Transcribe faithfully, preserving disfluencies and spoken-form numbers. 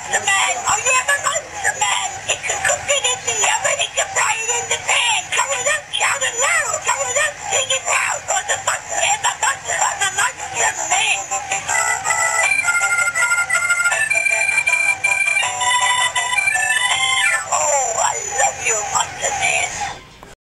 Matzah Man. Oh, you have a Matzah Man. You can cook it in the oven, you can fry it in the pan. Cover it up, shout it loud. Cover it up, sing it loud. Or the Matzah Man.